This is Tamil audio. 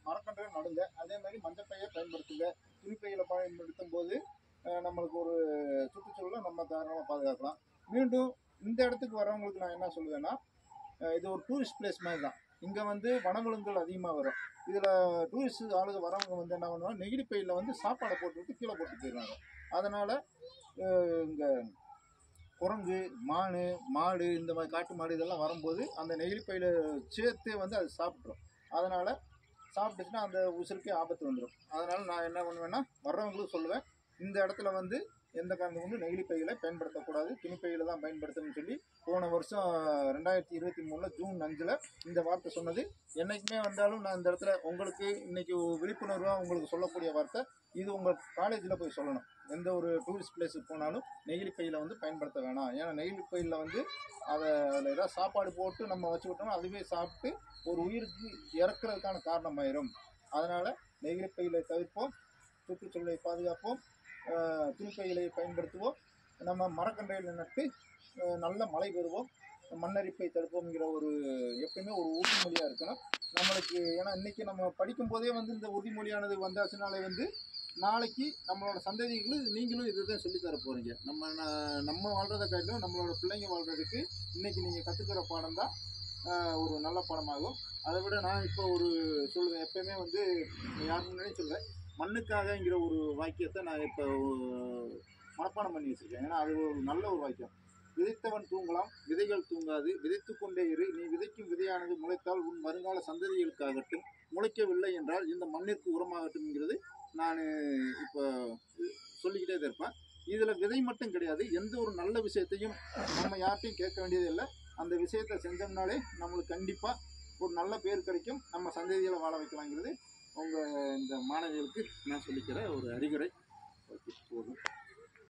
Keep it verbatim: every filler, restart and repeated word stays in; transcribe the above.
மரக்கன்றுகள் நடுங்க. அதே மாதிரி மஞ்சப்பையை பயன்படுத்துங்க. துணிப்பைகளை பயன்படுத்தும் போது நம்மளுக்கு ஒரு சுற்றுச்சூழலை நம்ம தாராளமாக பாதுகாக்கலாம். மீண்டும் இந்த இடத்துக்கு வரவங்களுக்கு நான் என்ன சொல்லுவேன்னா, இது ஒரு டூரிஸ்ட் பிளேஸ் மாதிரி தான். இங்கே வந்து வனவிலங்குகள் அதிகமாக வரும். இதில் டூரிஸ்ட் ஆளுங்க வரவங்க வந்து என்ன பண்ணுவாங்க, நெகிழி பையில் வந்து சாப்பாடை போட்டுவிட்டு கீழே போட்டு போயிடுவாங்க. அதனால் இங்கே குரங்கு, மான், மாடு, இந்த மாதிரி காட்டு மாடு இதெல்லாம் வரும்போது அந்த நெகிழி பையில் சேர்த்தே வந்து அது சாப்பிட்ரும். அதனால் சாப்பிட்டுச்சுன்னா அந்த உசுருக்கே ஆபத்து வந்துடும். அதனால் நான் என்ன பண்ணுவேன்னா, வர்றவங்களும் சொல்லுவேன், இந்த இடத்துல வந்து எந்த காரணம் கொண்டு நெகிழி பைகளை பயன்படுத்தக்கூடாது, துணிப்பைகளை தான் பயன்படுத்தணும்னு சொல்லி போன வருஷம் ரெண்டாயிரத்தி இருபத்தி மூணில் ஜூன் அஞ்சில் இந்த வார்த்தை சொன்னது. என்றைக்குமே வந்தாலும் நான் இந்த இடத்துல உங்களுக்கு இன்றைக்கி விழிப்புணர்வாக உங்களுக்கு சொல்லக்கூடிய வார்த்தை இது. உங்கள் காலேஜில் போய் சொல்லணும், எந்த ஒரு டூரிஸ்ட் பிளேஸுக்கு போனாலும் நெகிழி பையில் வந்து பயன்படுத்த வேணாம். ஏன்னா நெகிழி பையில் வந்து அதை அதில் ஏதாவது சாப்பாடு போட்டு நம்ம வச்சு விட்டோம்னா அதுவே சாப்பிட்டு ஒரு உயிருக்கு இறக்குறதுக்கான காரணமாயிரும். அதனால் நெகிழி பைகளை தவிர்ப்போம், சுற்றுச்சூழலை பாதுகாப்போம், துணிப்பைகளை பயன்படுத்துவோம், நம்ம மரக்கன்றுகளை நட்டு நல்ல மழை பெறுவோம், மண்ணரிப்பை தடுப்போம்ங்கிற ஒரு எப்பயுமே ஒரு உறுதிமொழியாக இருக்கணும் நம்மளுக்கு. ஏன்னா இன்றைக்கி நம்ம படிக்கும் போதே வந்து இந்த உறுதிமொழியானது வந்தாச்சுனாலே வந்து நாளைக்கு நம்மளோட சந்ததிகளும் நீங்களும் இதுதான் சொல்லித்தர போகிறீங்க. நம்ம நம்ம வாழ்கிறத காட்டிலும் நம்மளோட பிள்ளைங்க வாழ்கிறதுக்கு இன்றைக்கி நீங்கள் கற்றுக்கிற பாடம் தான் ஒரு நல்ல பாடமாகும். அதை விட நான் இப்போ ஒரு சொல்லுவேன், எப்பயுமே வந்து யாருக்கு முன்னாடி சொல்லுவேன், மண்ணுக்காகங்கிற ஒரு வாக்கியத்தை நான் இப்போ மனப்பாடம் பண்ணி வச்சுருக்கேன். ஏன்னா அது ஒரு நல்ல ஒரு வாக்கியம். விதைத்தவன் தூங்கலாம், விதைகள் தூங்காது, விதைத்து கொண்டே இரு, நீ விதைக்கும் விதையானது முளைத்தால் உன் வருங்கால சந்ததிகளுக்காகட்டும், முளைக்கவில்லை என்றால் இந்த மண்ணிற்கு உரமாகட்டும்ங்கிறது நான் இப்போ சொல்லிக்கிட்டே தான் இருப்பேன். இதில் விதை மட்டும் கிடையாது, எந்த ஒரு நல்ல விஷயத்தையும் நம்ம யார்ட்டையும் கேட்க வேண்டியது இல்லை. அந்த விஷயத்தை செஞ்சோம்னாலே நம்மளுக்கு கண்டிப்பாக ஒரு நல்ல பேர் கிடைக்கும், நம்ம சந்ததிகளை வாழ வைக்கலாங்கிறது உங்கள் இந்த மாணவிகளுக்கு நான் சொல்லிக்கிற ஒரு அறிவுரை.